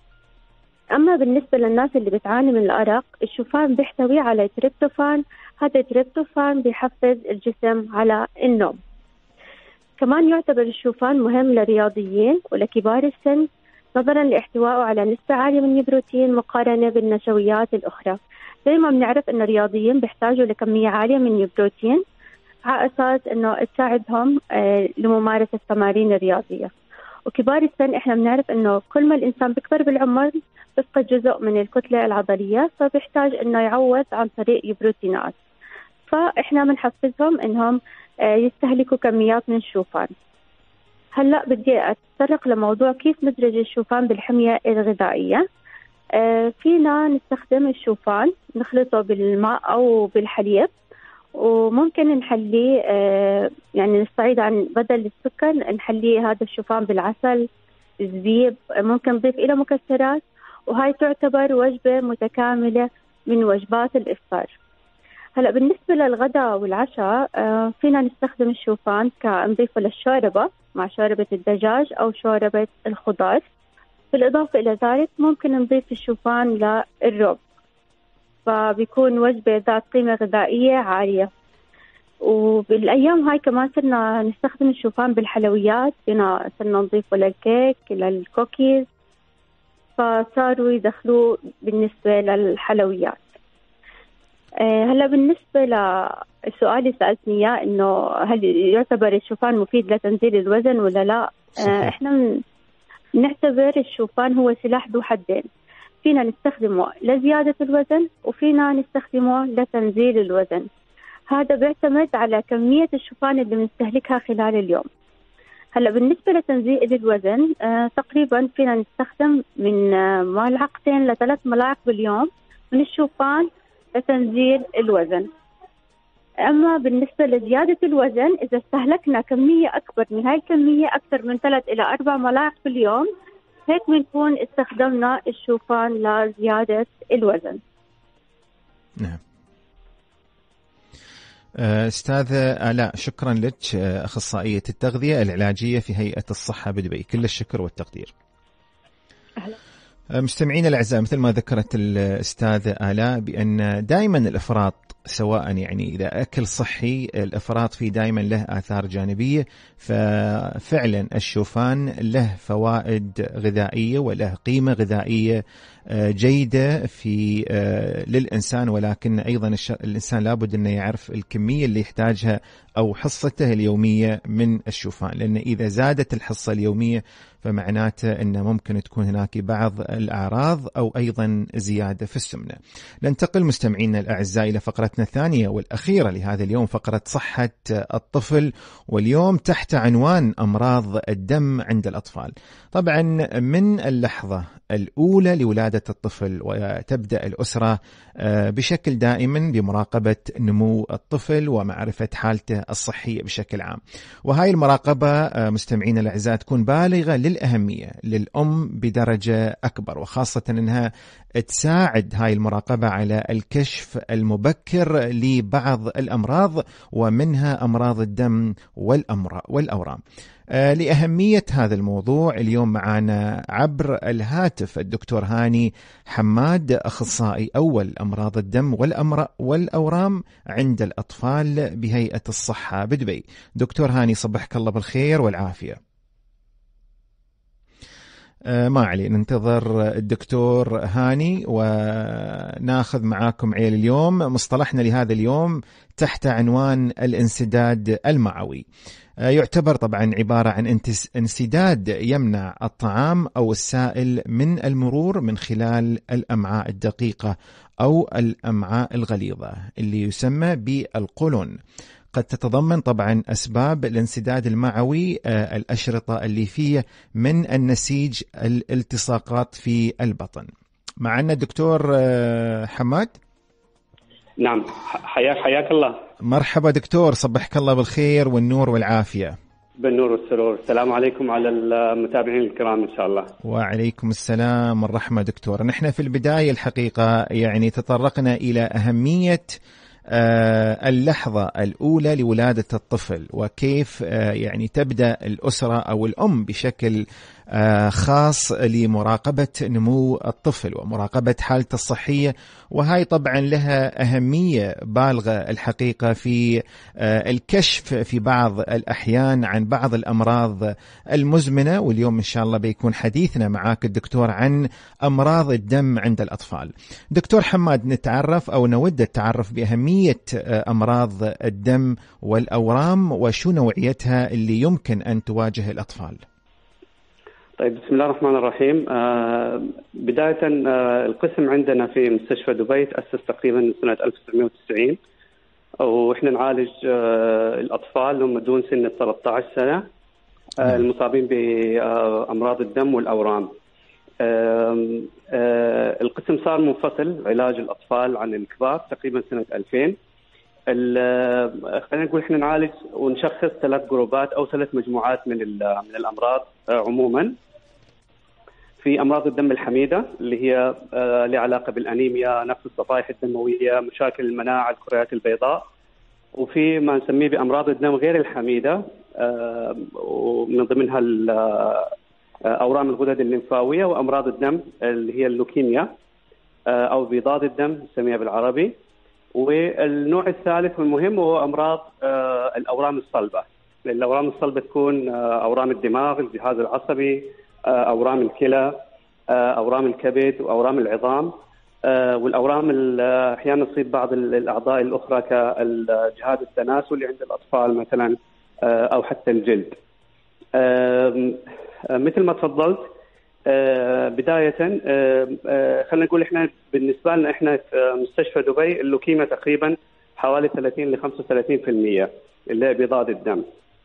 أما بالنسبة للناس اللي بتعاني من الأرق، الشوفان بيحتوي على تريبتوفان. هذا التريبتوفان بيحفز الجسم على النوم. كمان يعتبر الشوفان مهم للرياضيين ولكبار السن، نظرا لاحتوائه على نسبة عالية من البروتين مقارنة بالنشويات الأخرى. زي ما بنعرف أن الرياضيين بيحتاجوا لكمية عالية من البروتين على أساس أنه تساعدهم لممارسة التمارين الرياضية. وكبار السن إحنا بنعرف أنه كل ما الإنسان بيكبر بالعمر بيفقد جزء من الكتلة العضلية، فبيحتاج أنه يعوض عن طريق البروتينات. فإحنا بنحفزهم أنهم يستهلكوا كميات من الشوفان. هلأ بدي أتطرق لموضوع كيف ندرج الشوفان بالحمية الغذائية. آه فينا نستخدم الشوفان نخلطه بالماء أو بالحليب، وممكن نحليه آه يعني نستعيد عن بدل السكر نحليه هذا الشوفان بالعسل، الزبيب، ممكن نضيف إلى مكسرات، وهاي تعتبر وجبة متكاملة من وجبات الإفطار. هلا بالنسبة للغداء والعشاء آه فينا نستخدم الشوفان كنضيفه للشوربة مع شوربة الدجاج أو شوربة الخضار. بالإضافة إلى ذلك ممكن نضيف الشوفان للرز، فبيكون وجبة ذات قيمة غذائية عالية. وبالأيام هاي كمان صرنا نستخدم الشوفان بالحلويات، صرنا صرنا نضيفه للكيك للكوكيز، فصاروا يدخلوه بالنسبة للحلويات. أه هلا بالنسبة للسؤال اللي سألتني إياه إنه هل يعتبر الشوفان مفيد لتنزيل الوزن ولا لا؟ أه إحنا نعتبر الشوفان هو سلاح ذو حدين، فينا نستخدمه لزيادة الوزن وفينا نستخدمه لتنزيل الوزن. هذا بيعتمد على كمية الشوفان اللي بنستهلكها خلال اليوم. هلا بالنسبة لتنزيل الوزن أه تقريبا فينا نستخدم من أه ملعقتين لثلاث ملاعق باليوم من الشوفان لتنزيل الوزن. أما بالنسبة لزيادة الوزن، إذا استهلكنا كمية أكبر من هاي الكمية أكثر من ثلاث إلى أربع ملاعق باليوم، هيك بنكون استخدمنا الشوفان لزيادة الوزن. نعم. أستاذة آلاء، شكرا لك، أخصائية التغذية العلاجية في هيئة الصحة بدبي، كل الشكر والتقدير. أهلا. مستمعين الأعزاء، مثل ما ذكرت الأستاذة آلاء بأن دائما الإفراط، سواء يعني إذا أكل صحي، الإفراط فيه دائما له آثار جانبية. ففعلا الشوفان له فوائد غذائية وله قيمة غذائية جيدة في للإنسان، ولكن أيضا الإنسان لابد أنه يعرف الكمية اللي يحتاجها أو حصته اليومية من الشوفان، لأن إذا زادت الحصة اليومية فمعناته أنه ممكن تكون هناك بعض الأعراض أو أيضا زيادة في السمنة. ننتقل مستمعينا الأعزاء إلى فقرتنا الثانية والأخيرة لهذا اليوم، فقرة صحة الطفل، واليوم تحت عنوان أمراض الدم عند الأطفال. طبعا من اللحظة الأولى لولادة الطفل وتبدأ الأسرة بشكل دائما بمراقبة نمو الطفل ومعرفة حالته الصحية بشكل عام، وهاي المراقبة مستمعين الأعزاء تكون بالغة للأسف الأهمية للأم بدرجة أكبر، وخاصة أنها تساعد هاي المراقبة على الكشف المبكر لبعض الأمراض ومنها أمراض الدم والأورام. آه لأهمية هذا الموضوع اليوم معنا عبر الهاتف الدكتور هاني حماد، أخصائي أول أمراض الدم والأورام عند الأطفال بهيئة الصحة بدبي. دكتور هاني صبحك الله بالخير والعافية. آه ما علي، ننتظر الدكتور هاني وناخذ معاكم عيل اليوم. مصطلحنا لهذا اليوم تحت عنوان الانسداد المعوي. يعتبر طبعا عبارة عن انسداد يمنع الطعام أو السائل من المرور من خلال الأمعاء الدقيقة أو الأمعاء الغليظة اللي يسمى بالقولون. قد تتضمن طبعا أسباب الانسداد المعوي الأشرطة الليفية من النسيج، الالتصاقات في البطن. معنا الدكتور حماد. نعم، حياك حياك الله. مرحبا دكتور، صبحك الله بالخير والنور والعافية. بالنور والسرور. السلام عليكم على المتابعين الكرام إن شاء الله. وعليكم السلام والرحمة. دكتور، نحن في البداية الحقيقة يعني تطرقنا إلى أهمية اللحظة الأولى لولادة الطفل، وكيف يعني تبدأ الأسرة أو الأم بشكل خاص لمراقبة نمو الطفل ومراقبة حالته الصحية، وهاي طبعا لها أهمية بالغة الحقيقة في الكشف في بعض الأحيان عن بعض الأمراض المزمنة. واليوم إن شاء الله بيكون حديثنا معاك الدكتور عن أمراض الدم عند الأطفال. دكتور حماد، نتعرف أو نود التعرف بأهمية أمراض الدم والأورام وشو نوعيتها اللي يمكن أن تواجه الأطفال. طيب، بسم الله الرحمن الرحيم. آه بداية آه القسم عندنا في مستشفى دبي تأسس تقريبا سنة ألف وتسعمائة وتسعين، وإحنا نعالج آه الأطفال هم دون سن ثلاثة عشر سنة آه المصابين بأمراض الدم والأورام. آه آه القسم صار منفصل علاج الأطفال عن الكبار تقريبا سنة ألفين. خلينا نقول احنا نعالج ونشخص ثلاث جروبات او ثلاث مجموعات من من الامراض عموما. في امراض الدم الحميده اللي هي لها علاقه بالانيميا، نقص الصفائح الدمويه، مشاكل المناعه، الكريات البيضاء. وفي ما نسميه بامراض الدم غير الحميده، ومن ضمنها اورام الغدد الليمفاويه وامراض الدم اللي هي اللوكيميا او بيضاد الدم نسميها بالعربي. والنوع الثالث والمهم هو أمراض آه الأورام الصلبة. الأورام الصلبة تكون آه أورام الدماغ، الجهاز العصبي، آه أورام الكلى، آه أورام الكبد وأورام العظام، آه والأورام أحيانا تصيب بعض الأعضاء الأخرى كالجهاز التناسلي عند الأطفال مثلا، آه أو حتى الجلد. آه مثل ما تفضلت، آه بداية آه آه خلينا نقول إحنا بالنسبة لنا إحنا في مستشفى دبي اللوكيميا تقريبا حوالي ثلاثين إلى خمسة وثلاثين بالمئة اللي هي بيضاد الدم.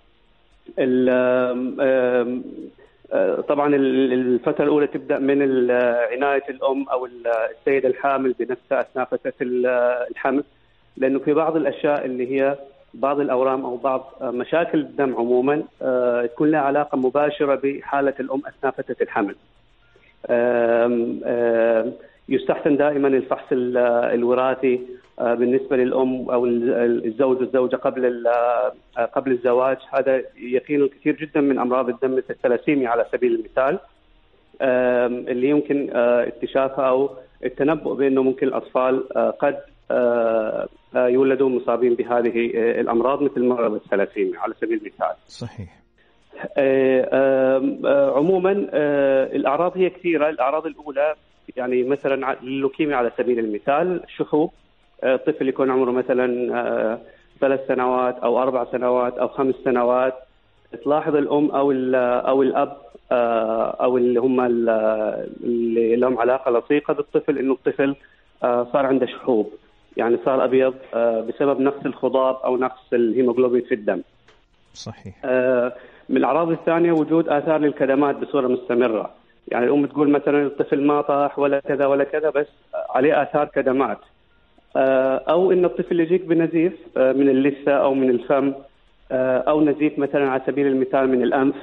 آه آه طبعا الفترة الأولى تبدأ من عناية الأم أو السيدة الحامل بنفسها أثناء فترة الحمل، لأنه في بعض الأشياء اللي هي بعض الأورام أو بعض مشاكل الدم عموما آه تكون لها علاقة مباشرة بحالة الأم أثناء فترة الحمل. آه آه يستحسن دائما الفحص الوراثي آه بالنسبة للأم أو الزوج والزوجة قبل قبل الزواج. هذا يقين كثير جدا من أمراض الدم مثل الثلاسيميا على سبيل المثال، آه اللي يمكن آه اكتشافها أو التنبؤ بأنه ممكن الأطفال آه قد آه يولدوا مصابين بهذه الأمراض مثل مرض الثلاسيميا على سبيل المثال. صحيح. آه آه عموما آه الأعراض هي كثيرة. الأعراض الأولى يعني مثلا اللوكيميا على سبيل المثال شحوب. آه طفل يكون عمره مثلا آه ثلاث سنوات أو أربع سنوات أو خمس سنوات، تلاحظ الأم أو أو الأب آه أو اللي هم اللي لهم علاقة لصيقة بالطفل إنه الطفل آه صار عنده شحوب، يعني صار أبيض بسبب نقص الخضاب أو نقص الهيموغلوبين في الدم. صحيح. من الأعراض الثانية وجود آثار للكدمات بصورة مستمرة. يعني الأم تقول مثلا الطفل ما طاح ولا كذا ولا كذا بس عليه آثار كدمات، أو إن الطفل يجيك بنزيف من اللثة أو من الفم، أو نزيف مثلا على سبيل المثال من الأنف،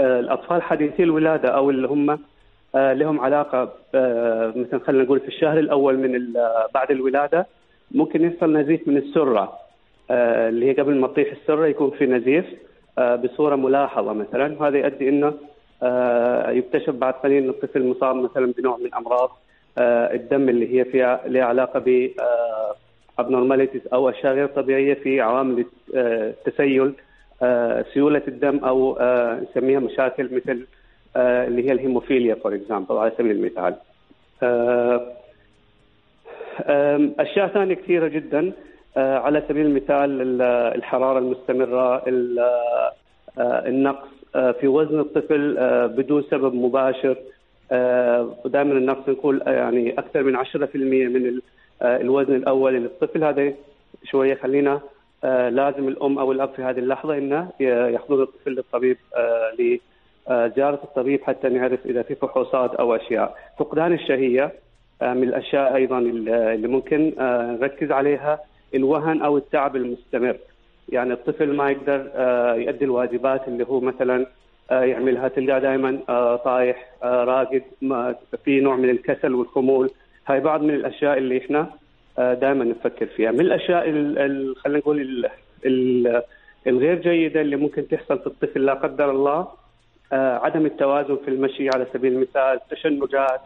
الأطفال حديثي الولادة أو اللي هم لهم علاقة مثلا خلينا نقول في الشهر الأول من بعد الولادة ممكن يحصل نزيف من السرة اللي هي قبل ما تطيح السرة يكون في نزيف بصورة ملاحظة مثلا، وهذا يؤدي إنه يكتشف بعد قليل إن الطفل مصاب مثلا بنوع من أمراض الدم اللي هي فيها لها علاقة ب abnormalities أو أشياء غير طبيعية في عوامل التسيل سيولة الدم أو نسميها مشاكل مثل اللي هي الهيموفيليا فور إكزامبل على سبيل المثال. أشياء ثانية كثيرة جدا على سبيل المثال الحرارة المستمرة، النقص في وزن الطفل بدون سبب مباشر، ودائما النقص نقول يعني أكثر من عشرة بالمئة من الوزن الأول للطفل. هذا شوية خلينا لازم الأم أو الأب في هذه اللحظة إنه يحضر الطفل للطبيب لزيارة الطبيب حتى نعرف إذا في فحوصات أو أشياء. فقدان الشهية من الأشياء أيضا اللي ممكن نركز عليها، الوهن أو التعب المستمر، يعني الطفل ما يقدر يؤدي الواجبات اللي هو مثلا يعملها، تلقى دائما طايح راقد، في نوع من الكسل والخمول. هاي بعض من الأشياء اللي إحنا دائما نفكر فيها. من الأشياء خلينا نقول الغير جيدة اللي ممكن تحصل في الطفل لا قدر الله، عدم التوازن في المشي على سبيل المثال، تشنجات،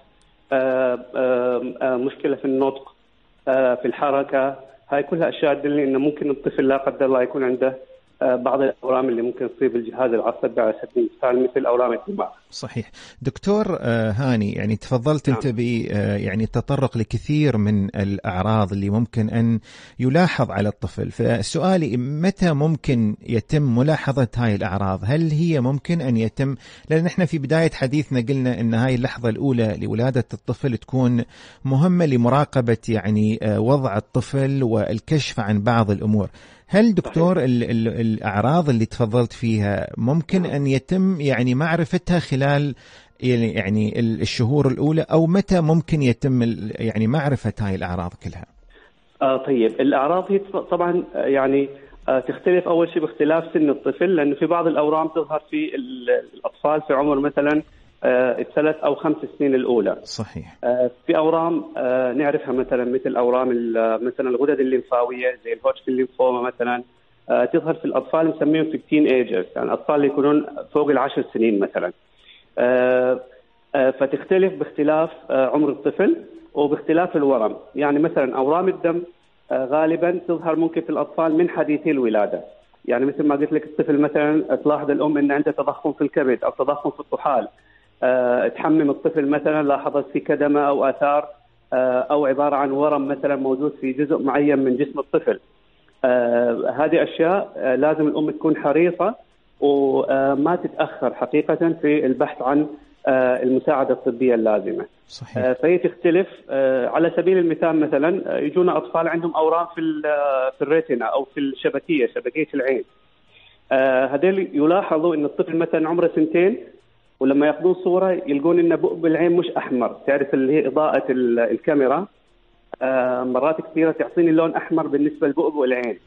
مشكلة في النطق، في الحركة. هاي كلها أشياء تدل إنه ممكن الطفل لا قدر الله يكون عنده بعض الأورام اللي ممكن تصيب الجهاز العصبي على سبيل المثال مثل أورام الدماغ. صحيح. دكتور هاني، يعني تفضلت نعم. أنت ب يعني التطرق لكثير من الأعراض اللي ممكن أن يلاحظ على الطفل، فسؤالي متى ممكن يتم ملاحظة هاي الأعراض؟ هل هي ممكن أن يتم، لأن احنا في بداية حديثنا قلنا أن هاي اللحظة الأولى لولادة الطفل تكون مهمة لمراقبة يعني وضع الطفل والكشف عن بعض الأمور. هل دكتور ال ال الأعراض اللي تفضلت فيها ممكن أن يتم يعني معرفتها خلال يعني الشهور الأولى، أو متى ممكن يتم يعني معرفة هاي الأعراض كلها؟ آه طيب، الأعراض هي طبعا يعني آه تختلف أول شيء باختلاف سن الطفل، لأنه في بعض الأورام تظهر في الأطفال في عمر مثلا آه الثلاث أو خمس سنين الأولى. صحيح. آه في أورام آه نعرفها مثلا مثل أورام مثلا الغدد الليمفاوية زي الهوجكن ليمفوما مثلا، آه تظهر في الأطفال نسميهم في التين ايجرز، يعني الأطفال اللي يكونون فوق العشر سنين مثلا. آه آه فتختلف باختلاف آه عمر الطفل وباختلاف الورم. يعني مثلا أورام الدم آه غالبا تظهر ممكن في الأطفال من حديثي الولادة، يعني مثل ما قلت لك الطفل مثلا تلاحظ الأم أن عنده تضخم في الكبد أو تضخم في الطحال، أه تحمم الطفل مثلا لاحظت في كدمة أو آثار أه أو عبارة عن ورم مثلا موجود في جزء معين من جسم الطفل. أه هذه أشياء أه لازم الأم تكون حريصة وما تتأخر حقيقة في البحث عن أه المساعدة الطبية اللازمة. صحيح. أه فهي تختلف. أه على سبيل المثال مثلا يجونا أطفال عندهم أورام في في الريتنا أو في الشبكية شبكية العين. أه هذول يلاحظوا أن الطفل مثلا عمره سنتين، ولما ياخذون صوره يلقون ان بؤب العين مش احمر، تعرف اللي هي اضاءه الكاميرا آه مرات كثيره تعطيني لون احمر بالنسبه لبؤب العين.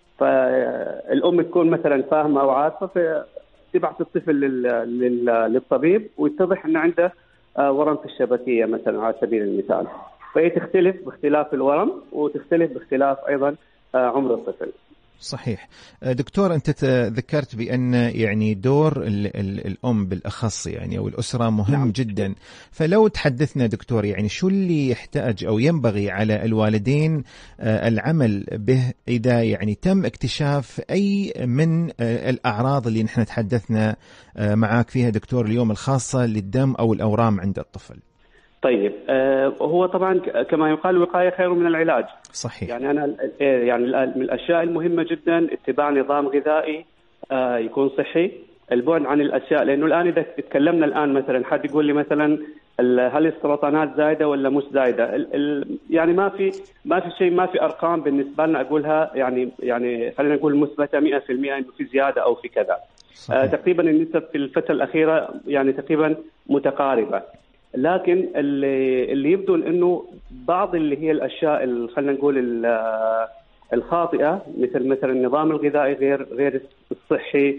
فالام تكون مثلا فاهمه او عارفه، فتبعث الطفل لل... لل... للطبيب ويتضح انه عنده آه ورم في الشبكيه مثلا على سبيل المثال. فهي تختلف باختلاف الورم وتختلف باختلاف ايضا آه عمر الطفل. صحيح. دكتور، أنت ذكرت بأن يعني دور ال ال الأم بالأخص يعني أو الأسرة مهم نعم. جدا. فلو تحدثنا دكتور يعني شو اللي يحتاج أو ينبغي على الوالدين العمل به إذا يعني تم اكتشاف أي من الأعراض اللي نحن تحدثنا معاك فيها دكتور اليوم الخاصة للدم أو الأورام عند الطفل؟ طيب آه هو طبعا كما يقال الوقاية خير من العلاج. صحيح. يعني أنا يعني من الأشياء المهمة جدا اتباع نظام غذائي آه يكون صحي، البعد عن الأشياء، لأنه الآن إذا تكلمنا الآن مثلا حد يقول لي مثلا هل السرطانات زايدة ولا مش زايدة، ال ال يعني ما في ما في شيء، ما في أرقام بالنسبة لنا أقولها يعني يعني خلينا نقول مثبتة مئة في المئة إنه في زيادة أو في كذا. آه تقريبا النسب في الفترة الأخيرة يعني تقريبا متقاربة، لكن اللي اللي يبدو انه بعض اللي هي الاشياء اللي خلينا نقول الخاطئه مثل مثلا النظام الغذائي غير غير الصحي،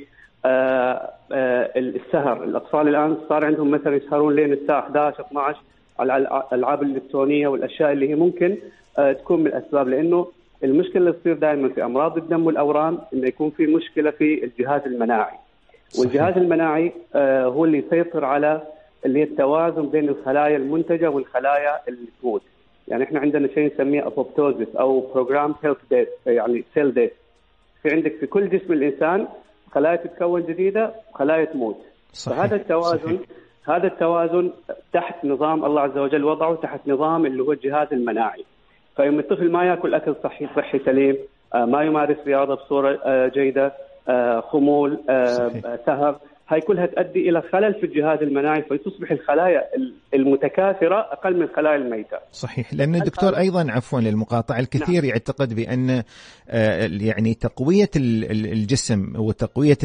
آه آه السهر. الأطفال الآن صار عندهم مثلا يسهرون لين الساعة إحدى عشر اثني عشر على الألعاب الإلكترونية والأشياء اللي هي ممكن آه تكون من الأسباب. لأنه المشكلة اللي تصير دائما في أمراض الدم والأورام إنه يكون في مشكلة في الجهاز المناعي. صحيح. والجهاز المناعي آه هو اللي يسيطر على اللي هي التوازن بين الخلايا المنتجة والخلايا اللي تموت. يعني إحنا عندنا شيء نسميه أبوبتوزيس أو بروجرام هيلث ديث، يعني سيل ديث. في عندك في كل جسم الإنسان خلايا تتكون جديدة وخلايا تموت. صحيح. فهذا التوازن صحيح. هذا التوازن تحت نظام الله عز وجل وضعه تحت نظام اللي هو الجهاز المناعي. فيوم الطفل ما يأكل أكل صحي صحي سليم، ما يمارس رياضة بصورة جيدة، خمول، سهر، هاي كلها تؤدي إلى خلل في الجهاز المناعي، فتصبح الخلايا المتكاثرة أقل من الخلايا الميتة. صحيح. لأن الدكتور أيضا عفوا للمقاطعة الكثير نعم. يعتقد بأن يعني تقوية الجسم وتقوية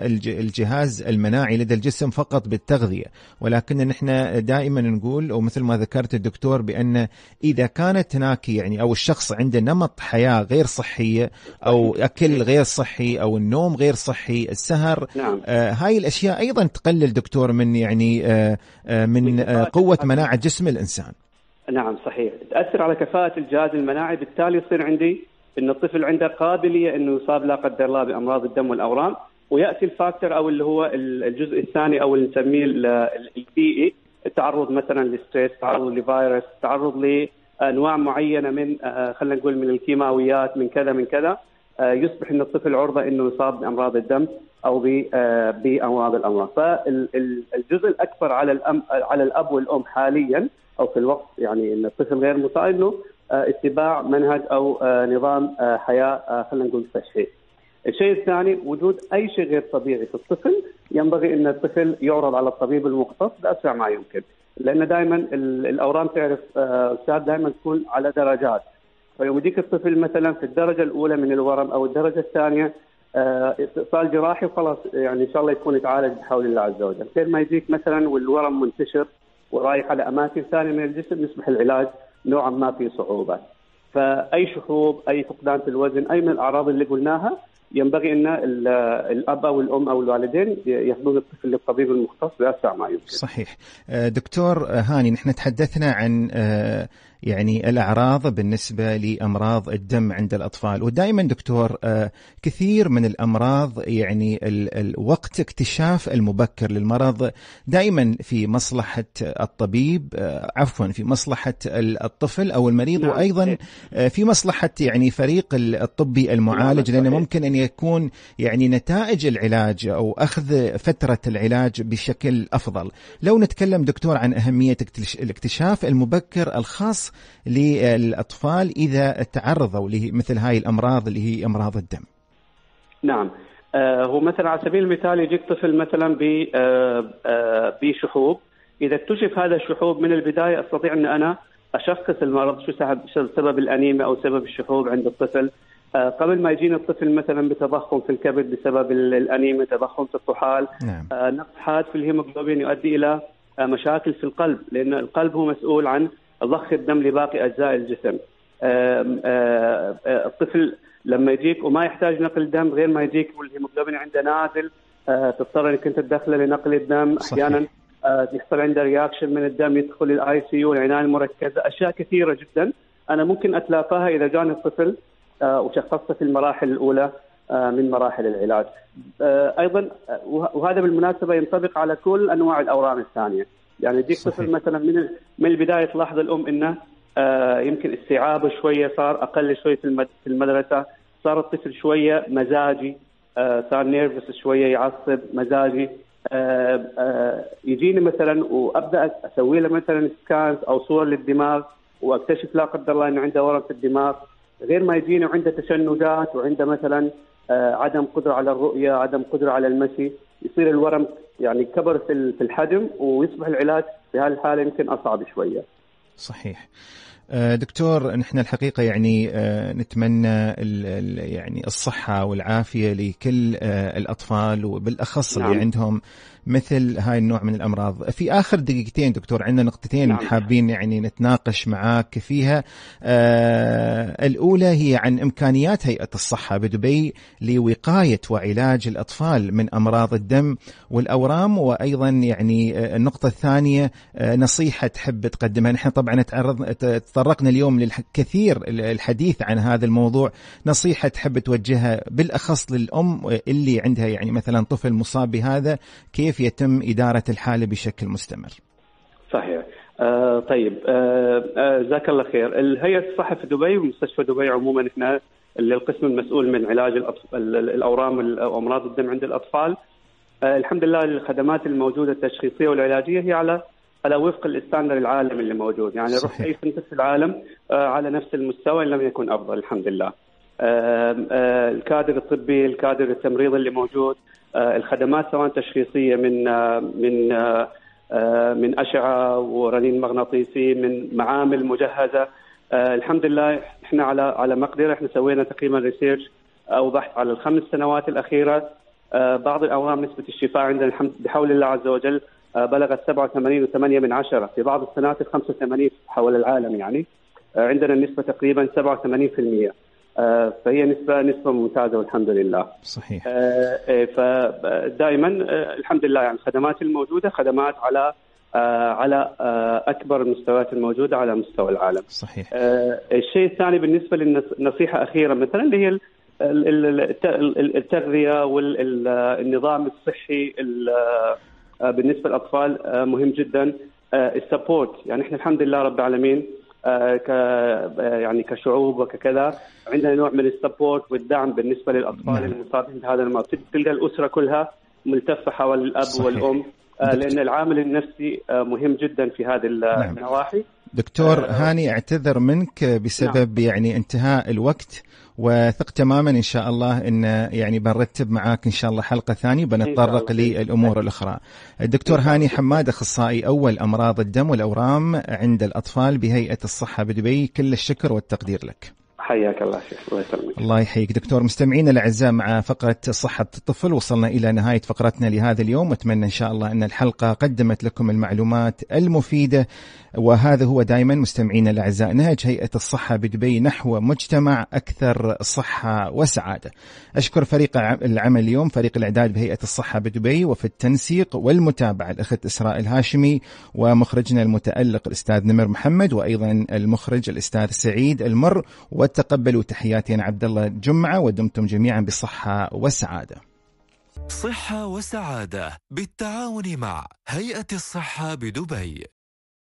الجهاز المناعي لدى الجسم فقط بالتغذية، ولكن نحن دائما نقول ومثل ما ذكرت الدكتور بأن إذا كانت هناك يعني أو الشخص عنده نمط حياة غير صحية أو أكل غير صحي أو النوم غير صحي، السهر، نعم. آه هاي الأشياء أيضا تقلل دكتور من يعني آه آه من آه قوة مناعة جسم الإنسان. نعم صحيح، تأثر على كفاءة الجهاز المناعي، بالتالي يصير عندي إن الطفل عنده قابلية إنه يصاب لا قدر الله بأمراض الدم والأورام. ويأتي الفاكتور أو اللي هو الجزء الثاني أو اللي نسميه البيئي، التعرض مثلا للستريس، تعرض لفيروس، تعرض لأنواع معينة من خلينا نقول من الكيماويات، من كذا من كذا، يصبح إن الطفل عرضة إنه يصاب بأمراض الدم أو بأمراض الأمراض. فالجزء الأكبر على الأم على الأب والأم حاليا أو في الوقت يعني إن الطفل غير مصاب إنه اتباع منهج أو نظام حياة خلينا نقول صحي. الشيء الثاني وجود أي شيء غير طبيعي في الطفل، ينبغي أن الطفل يعرض على الطبيب المختص بأسرع ما يمكن، لأن دائما الأورام تعرف أستاذ دائما تكون على درجات. فيوم يجيك الطفل مثلا في الدرجة الأولى من الورم أو الدرجة الثانية استئصال جراحي وخلاص يعني إن شاء الله يكون يتعالج بحول الله عز وجل. غير ما يجيك مثلا والورم منتشر ورايح على أماكن ثانية من الجسم، يصبح العلاج نوعا ما فيه صعوبة. فأي شحوب، أي فقدان في الوزن، أي من الأعراض اللي قلناها ينبغي أن الأب أو الأم أو الوالدين ياخذون الطفل للطبيب المختص بأسرع ما يمكن. صحيح. دكتور هاني، نحن تحدثنا عن يعني الأعراض بالنسبة لأمراض الدم عند الأطفال، ودائما دكتور كثير من الأمراض يعني الوقت اكتشاف المبكر للمرض دائما في مصلحة الطبيب، عفوا في مصلحة الطفل أو المريض، نعم. وأيضا في مصلحة يعني فريق الطبي المعالج، لأنه ممكن أن يكون يعني نتائج العلاج أو أخذ فترة العلاج بشكل أفضل. لو نتكلم دكتور عن أهمية الاكتشاف المبكر الخاص للأطفال إذا تعرضوا لمثل هاي الأمراض اللي هي أمراض الدم. نعم. آه هو مثلا على سبيل المثال يجيك طفل مثلا بشحوب، إذا اكتشف هذا الشحوب من البداية أستطيع أن أنا أشخص المرض، شو سبب الأنيميا أو سبب الشحوب عند الطفل، آه قبل ما يجينا الطفل مثلا بتضخم في الكبد بسبب الأنيميا، تضخم في الطحال، نعم. آه نقص حاد في الهيموغلوبين يؤدي إلى آه مشاكل في القلب، لأن القلب هو مسؤول عن ضخ الدم لباقي أجزاء الجسم. آآ آآ الطفل لما يجيك وما يحتاج نقل دم، غير ما يجيك والهيموغلوبين عنده نازل، تضطر انك انت تدخله لنقل الدم. احيانا يحصل عنده رياكشن من الدم، يدخل الاي سي يو، العنايه المركزه، اشياء كثيره جدا انا ممكن اتلافاها اذا جاني الطفل وشخصته في المراحل الاولى من مراحل العلاج. ايضا وهذا بالمناسبه ينطبق على كل انواع الاورام الثانيه. يعني يجيك طفل مثلا من من البدايه تلاحظ الام انه آه يمكن استيعابه شويه صار اقل شويه في المدرسه، صار الطفل شويه مزاجي، آه صار نيرفس شويه، يعصب، مزاجي، آه آه يجيني مثلا وابدا اسوي له مثلا سكانز او صور للدماغ واكتشف لا قدر الله انه عنده ورم في الدماغ، غير ما يجيني وعنده تشنجات وعنده مثلا آه عدم قدره على الرؤيه، عدم قدره على المشي، يصير الورم يعني كبر في الحجم ويصبح العلاج في هذه الحالة يمكن أصعب شوية. صحيح. دكتور، نحن الحقيقة يعني نتمنى يعني الصحة والعافية لكل الأطفال وبالأخص نعم. اللي عندهم مثل هاي النوع من الأمراض. في آخر دقيقتين دكتور عندنا نقطتين نعم. حابين يعني نتناقش معاك فيها. آه الأولى هي عن إمكانيات هيئة الصحة بدبي لوقاية وعلاج الأطفال من أمراض الدم والأورام، وأيضا يعني النقطة الثانية نصيحة تحب تقدمها. نحن طبعا تطرقنا اليوم للكثير الحديث عن هذا الموضوع، نصيحة تحب توجهها بالأخص للأم اللي عندها يعني مثلا طفل مصاب بهذا، كيف يتم إدارة الحالة بشكل مستمر؟ صحيح. آه طيب، جزاك آه آه الله خير. الهيئة الصحة في دبي ومستشفى دبي عموما احنا اللي القسم المسؤول من علاج الأورام وأمراض الدم عند الأطفال. آه الحمد لله الخدمات الموجودة التشخيصية والعلاجية هي على على وفق الستاندر العالمي اللي موجود، يعني روح أي سنتر في العالم آه على نفس المستوى إن لم يكن أفضل الحمد لله. آه آه الكادر الطبي، الكادر التمريضي اللي موجود، آه الخدمات سواء تشخيصية من آه من آه آه من أشعة ورنين مغناطيسي، من معامل مجهزة. آه الحمد لله احنا على على مقدرة. احنا سوينا تقريبا ريسيرش او بحث على الخمس سنوات الأخيرة. آه بعض الأورام نسبة الشفاء عندنا الحمد بحول الله عز وجل آه بلغت سبعة وثمانين فاصلة ثمانية من عشرة، في بعض السنوات خمسة وثمانين حول العالم. يعني آه عندنا النسبة تقريبا سبعة وثمانين بالمئة، آه فهي نسبة نسبة ممتازة والحمد لله. صحيح. آه فدائما آه الحمد لله يعني الخدمات الموجودة خدمات على آه على آه أكبر المستويات الموجودة على مستوى العالم. صحيح. آه الشيء الثاني بالنسبة للنصيحة أخيرة مثلا اللي هي التغذية والنظام الصحي بالنسبة للأطفال مهم جدا. السبورت يعني إحنا الحمد لله رب العالمين ك يعني كشعوب وككذا عندنا نوع من السبورت والدعم بالنسبة للأطفال المصابين بهذا المرض. تلقى الأسرة كلها ملتفة حول الأب. صحيح. والأم لأن العامل النفسي مهم جدا في هذه النواحي. دكتور هاني اعتذر منك بسبب نعم. يعني انتهاء الوقت، وثق تماما إن شاء الله إن يعني بنرتب معاك إن شاء الله حلقة ثانية بنتطرق للأمور الأخرى. الدكتور هاني حماد أخصائي أول أمراض الدم والأورام عند الأطفال بهيئة الصحة بدبي، كل الشكر والتقدير لك. حياك الله شيخ. الله يسلمك. الله يحييك دكتور. مستمعينا الأعزاء مع فقرة صحة الطفل وصلنا إلى نهاية فقرتنا لهذا اليوم، وأتمنى إن شاء الله أن الحلقة قدمت لكم المعلومات المفيدة، وهذا هو دائما مستمعينا الأعزاء نهج هيئة الصحة بدبي نحو مجتمع أكثر صحة وسعادة. أشكر فريق العمل اليوم، فريق الإعداد بهيئة الصحة بدبي، وفي التنسيق والمتابعة الأخت إسراء الهاشمي، ومخرجنا المتألق الأستاذ نمر محمد، وأيضا المخرج الأستاذ سعيد المر. وتقبلوا تحياتي أنا عبد الله جمعة، ودمتم جميعا بصحة وسعادة. صحة وسعادة بالتعاون مع هيئة الصحة بدبي.